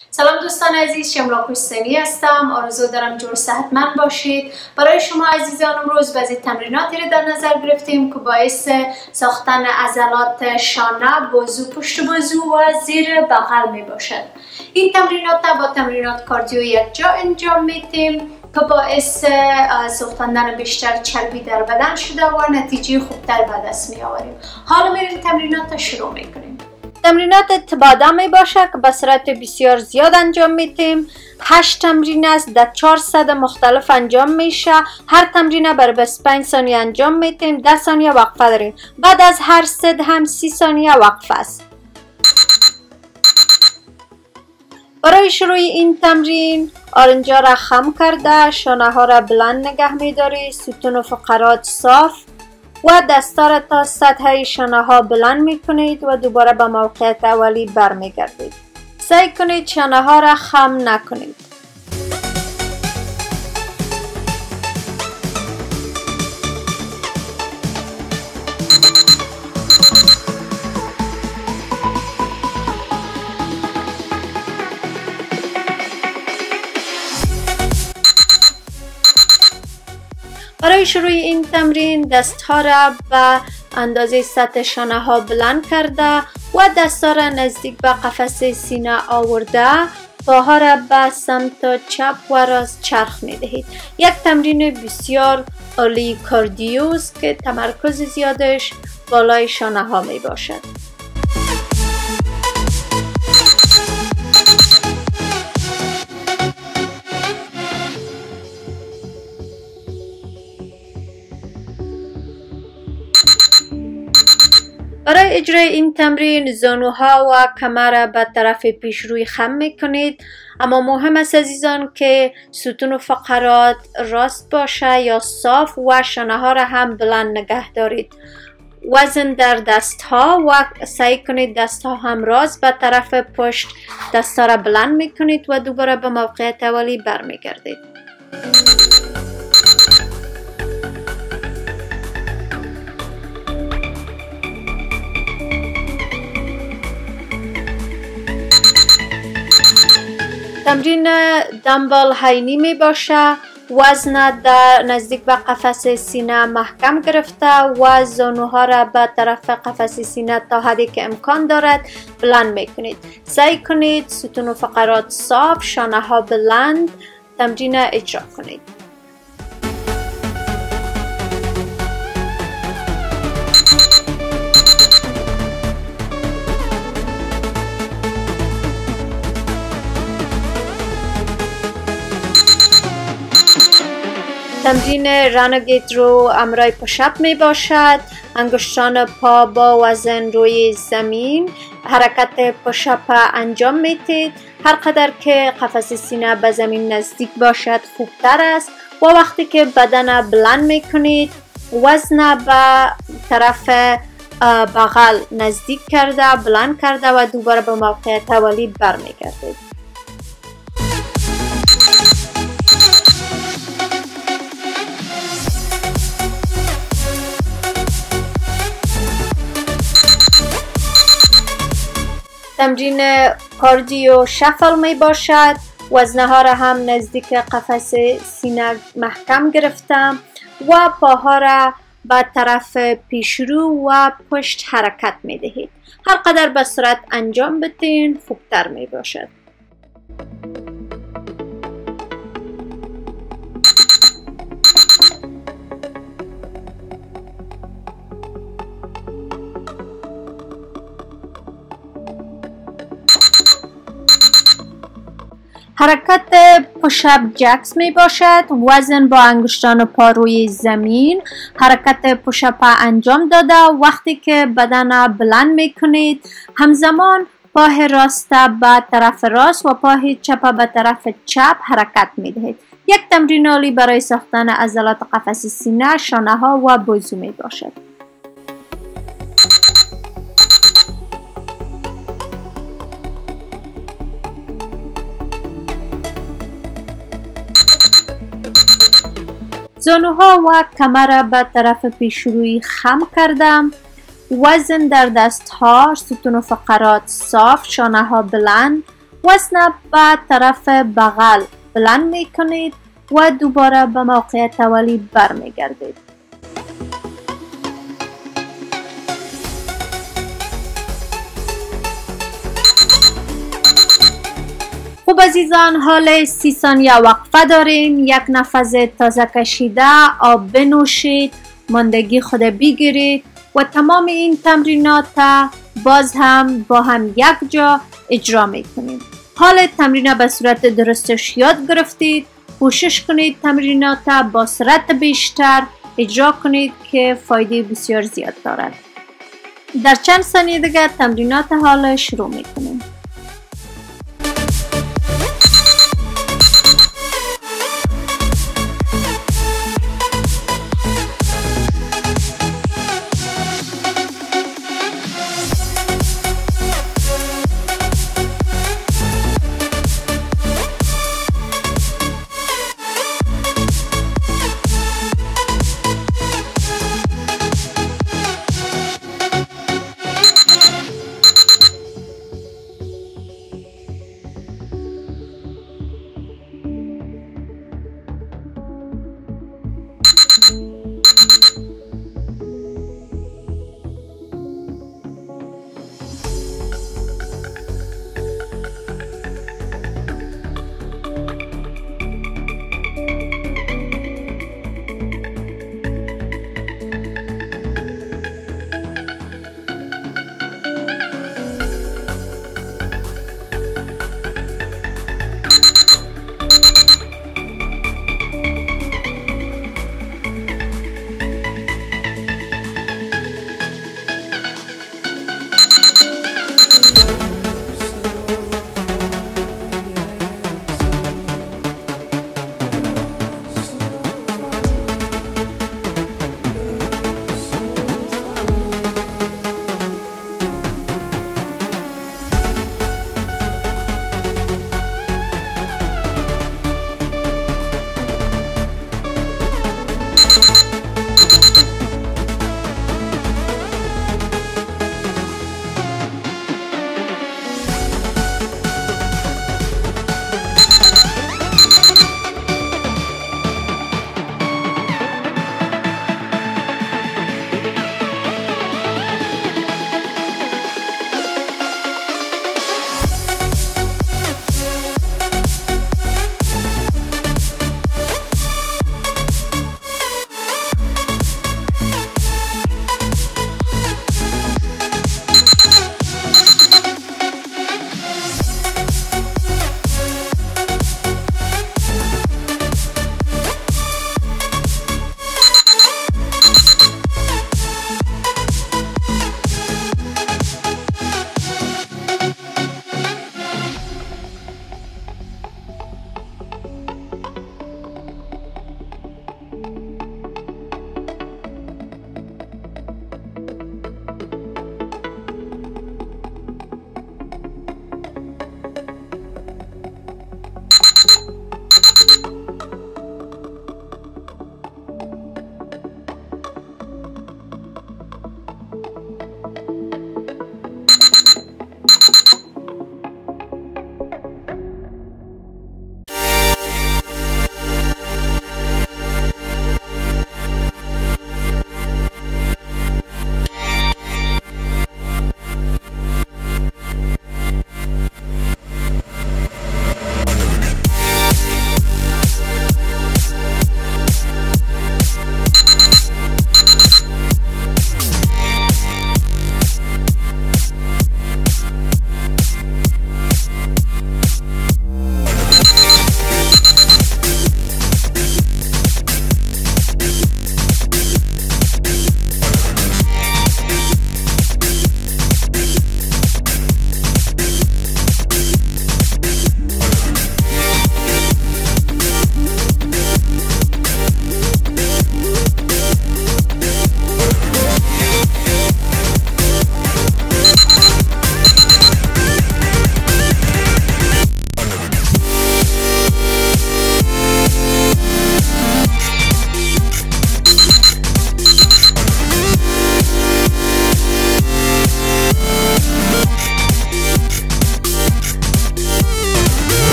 سلام دوستان عزیز، شمرا کوستنی هستم. آرزو دارم جور صحتمند باشید. برای شما عزیزان امروز بعضی تمریناتی رو در نظر گرفتیم که باعث ساختن عضلات شانه، بازو، پشت بازو و زیر بغل می باشد. این تمرینات با تمرینات کاردیو یک جا انجام میدیم که باعث سوختاندن بیشتر چربی در بدن شده و نتیجه خوبتر به دست می آوریم. حالا میریم تمرینات شروع میکنیم. تمرینات تبادل می باشه که به صورت بسیار زیاد انجام میدیم. 8 تمرین است، در 4 صد مختلف انجام میشه. هر تمرین برای 25 ثانیه انجام میدیم. 10 ثانیه وقفه داریم. بعد از هر صد هم 30 ثانیه وقفه است. برای شروع این تمرین آرنجا را خم کرده، شانه ها را بلند نگه میداری، ستون و فقرات صاف و دستا را تا سطح شانه ها بلند می کنید و دوباره به موقعیت اولی برمیگردید. سعی کنید شانه ها را خم نکنید. برای شروع این تمرین دست ها را به اندازه سطح شانه ها بلند کرده و دست ها را نزدیک به قفس سینه آورده، پاها را به سمت چپ و راست چرخ می دهید. یک تمرین بسیار عالی کاردیو است که تمرکز زیادش بالای شانه ها می باشد. برای اجرای این تمرین زانوها و کمر به طرف پیشروی خم میکنید، اما مهم است عزیزان که ستون و فقرات راست باشه یا صاف و شانه ها را هم بلند نگه دارید. وزن در دست ها و سعی کنید دست ها هم راست به طرف پشت دست ها را بلند میکنید و دوباره به موقعیت اولی برمیگردید. تمرین دمبل هینی می باشه. وزن در نزدیک به قفس سینه محکم گرفته و زانوها را به طرف قفس سینه تا حدی که امکان دارد بلند می کنید. سعی کنید ستون و فقرات صاف، شانه ها بلند تمرین اجرا کنید. تمرین رنگیت رو امرای پشپ می باشد. انگشتان پا با وزن روی زمین حرکت پشپ انجام میدید. هر قدر که قفس سینه به زمین نزدیک باشد خوبتر است و وقتی که بدن بلند می کنید وزن به طرف بغل نزدیک کرده بلند کرده و دوباره به موقعیت اولی برمیگردید. تمرین کاردیو شفل می باشد. وزنها را هم نزدیک قفس سینه محکم گرفتم و پاها را به طرف پیشرو و پشت حرکت می دهید. هر قدر به سرعت انجام بدین خوبتر می باشد. حرکت پشپ جکس می باشد. وزن با انگشتان پا روی زمین حرکت پشپ انجام داده. وقتی که بدن بلند می کنید همزمان پای راست به طرف راست و پای چپ به طرف چپ حرکت می دهید. یک تمرین عالی برای ساختن عضلات قفس سینه، شانه ها و بازو می باشد. زانوها و کمر به طرف پیشروی خم کردم. وزن در دست ها، ستون و فقرات صاف، شانه ها بلند وزن به طرف بغل بلند می کنید و دوباره به موقع اولی برمی گردید. خوب عزیزان، حال 30 ثانیه وقفه داریم. یک نفس تازه کشیده آب بنوشید، ماندگی خود بگیرید و تمام این تمرینات باز هم با هم یک جا اجرا میکنیم. حال تمرین به صورت درستش یاد گرفتید. کوشش کنید تمرینات با سرعت بیشتر اجرا کنید که فایده بسیار زیاد دارد. در چند ثانیه دیگه تمرینات حال شروع میکنیم.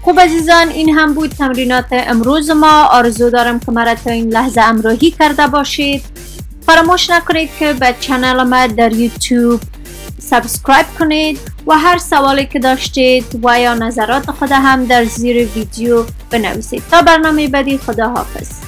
خب عزیزان، این هم بود تمرینات امروز ما. آرزو دارم که مرا تا این لحظه همراهی کرده باشید. فراموش نکنید که به چنل ما در یوتیوب سابسکرایب کنید و هر سوالی که داشتید و یا نظرات خود هم در زیر ویدیو بنویسید. تا برنامه بعدی، خدا حافظ.